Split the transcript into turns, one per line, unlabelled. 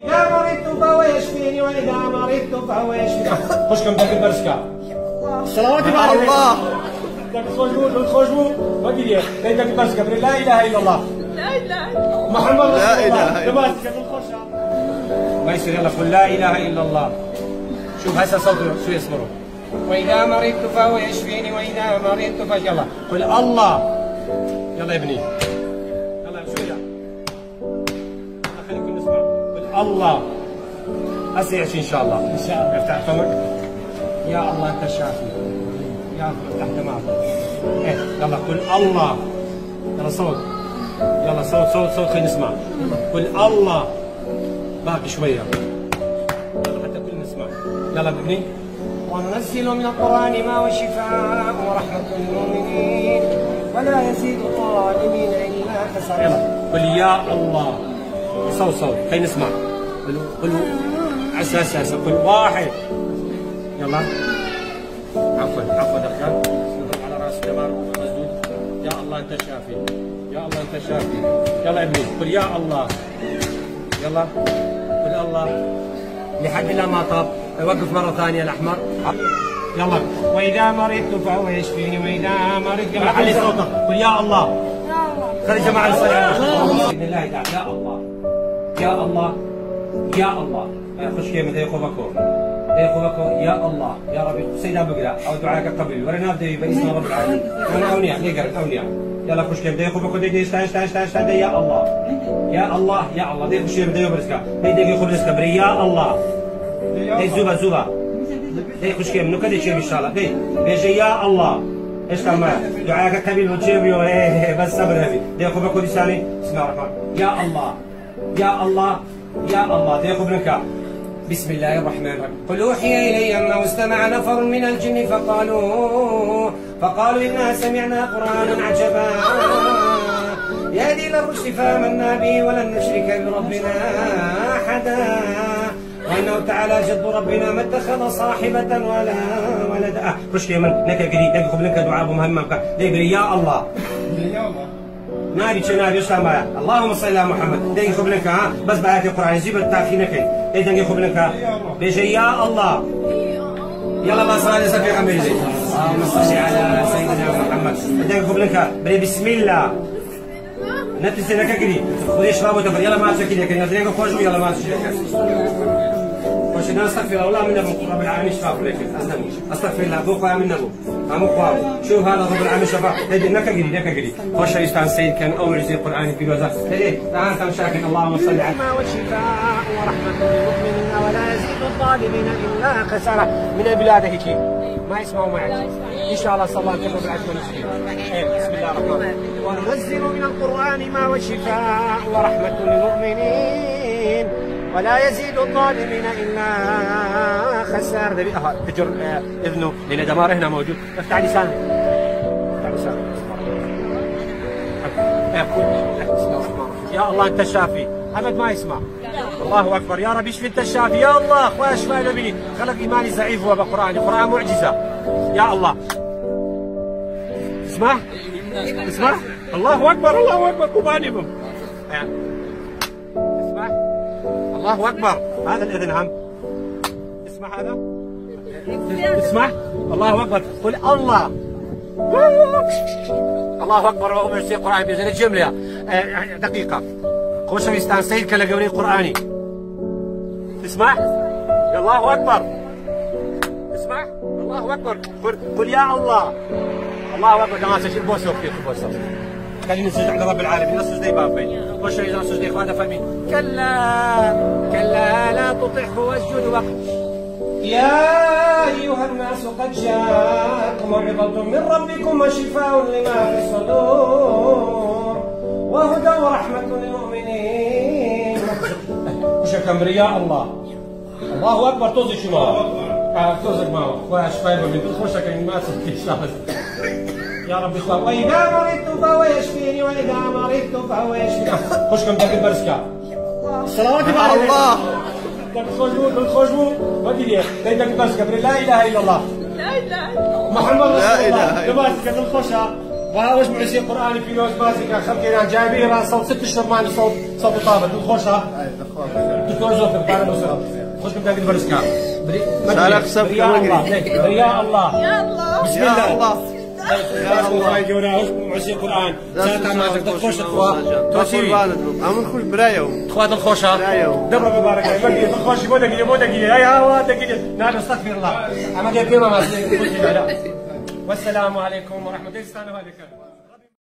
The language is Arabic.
إذا مرضت فهو يشفيني وإذا مرضت فهو يشفيني. خوش كم داك البرشكة. صلوات الله. داك الخشبو ما دير داك البرشكة لا إله إلا الله.
لا إله إلا الله.
محمد رسول الله. لا إله إلا الله. ما يصير يلا قل لا إله إلا الله. شوف هسه صوته شو يصبروا. وإذا مرضت فهو يشفيني وإذا مرضت فيلا قل الله. يلا يا ابني. يلا شوية. خليكم نسمع. قل الله. هسه يعيش إن شاء الله. إن شاء الله. افتح فمك. يا الله أنت الشافي. يا الله افتح دماغك. إيه يلا قل الله. يلا صوت. يلا صوت خلينا نسمع. قل الله. باقي شوية. يلا حتى كلنا نسمع. يلا ابني. وننزل من القرآن ما هو شفاء ورحمة للمؤمنين ولا يزيد الظالمين إلا خسارة. يلا قل يا الله. صوت خلينا نسمع. قلوا عسى قل واحد. يلا عفوا دخل على راس جمال مسدود. يا الله أنت شافي. يا الله أنت شافي. يلا ابني قل يا الله. يلا قل الله لحد لا ما طاب. وقف مرة ثانية الأحمر. يلا وإذا مرضت فهو يشفيني وإذا مرضت. يلا علي صوتك قل يا الله.
يا الله.
خلي جماعة الصلاة بإذن الله تعالى. يا الله يا الله يا الله. خش كيما دايخو بكو يا الله يا ربي سيدنا بقرا أو دعاءك قبل ورنا بدي باسم رب العالمين. أنا أونيا نقرأ أونيا. يلا خش كيما دايخو بكو دي استنى يا الله يا الله يا الله دي خش كيما دايخو برسكا دي خبز كبري يا الله دي زوبا دي خش كيما نو كدي شيء إن شاء الله دي بيجي يا الله ايش كمان دعاءك قبل وتشيبيو بس صبر هذي دي خو بكو لساني بسم الله الرحمن. يا الله يا الله يا الله دي خو بنكا. بسم الله الرحمن الرحيم. قل أوحي إلي أنه استمع نفر من الجن فقالوا إنا سمعنا قرآنا عجبا يهدي إلى الرشد فآمنا به ولن نشرك بربنا أحدا وإنه تعالى جد ربنا ما اتخذ صاحبة ولا ولدا. رشد من نكا قريب نكا لك دعاء مهمة ديبري يا الله نادي شنادي اسمع اللهم صل على محمد دي خبلك بس بآيات القرآن زيب التاخينك دي دنجي خبلك بيجي يا الله. يلا بس صلاه سفي حميدي. اللهم صل على سيدنا محمد دنجي خبلك بسم الله نتسي لك كذي وليش بابو تفر يلا ما تسكي لك ندريك خوش يلا ما تسكي خوش الناس استغفر الله من رب العالمين شفاف لك استغفر الله ذوق من ابو امو قام شوف هذا رب العالمين شفاف هدي نك قري خوش يستان سيد كان اول شيء القران في الوزاره هدي تعال كم شاكر اللهم صل على وشفاء ورحمه للمؤمنين ولا يزيد الظالمين الا خساره من البلاد هيك ما يسمعوا معك ان شاء الله صلى الله عليه وسلم بسم الله الرحمن الرحيم. وننزل من القرآن ما هو شفاء ورحمة للمؤمنين ولا يزيد الظالمين إلا خسار. تجر إذنه لأن دمار هنا موجود. افتح لسانك يا الله أنت الشافي. أبد ما يسمع. الله أكبر يا رب اشفي أنت الشافي يا الله. أخويا اشفى نبيك خلق إيماني ضعيف هو بقرآن القرآن معجزة يا الله. اسمع الله أكبر كوبانيهم. اسمع الله أكبر. هذا الإذن هم اسمع هذا اسمع الله أكبر. قل الله أكبر وهو يرسل القرآن بإذن الجملة. دقيقة خوش يستانسيد كلا قولي قرآني. اسمع الله أكبر. اسمع الله أكبر. قل يا الله أكبر. جماعة سجل بوسه وكيف بوسه. خلينا نسجد عند رب العالمين. نص سجدي بابين. وش إذا سجدي إخوانا فاهمين؟ كلا لا تطعه واسجد واقترب. يا أيها الناس قد جاءكم موعظة من ربكم وشفاء لما في الصدور وهدى ورحمة للمؤمنين. وش كمري يا الله أكبر. توزي شو توزي معه وشفاء من خوشك ما تسكت يا رب اخوان. واذا مرضت فهو يشفيني واذا مرضت فهو يشفيني. خوش كم داك البرسكا. صلوات الله. داك الخشبو ما دير داك البرسكا لا اله الا الله.
لا إله إلا الله.
محمد رسول الله. دابا كتنخشها وهاوش معسي قرآني في لوز بازيكا خمكينا جايبين راس صوت 6 اشهر معنا صوت طابة خوشها دكتور زوفر بارا نوصل خوش نبدا قد برسكا يا الله يا الله
يا الله
بسم الله يا الله يجونا معسي قرآن ساعتها ما تقدر تخش توسيري
عم نخش برايو
اخوات الخوشة دبر مبارك عليك تخش مو دقيقة يا هوا دقيقة نعم استغفر الله أما دي كلمة ما والسلام عليكم ورحمة الله.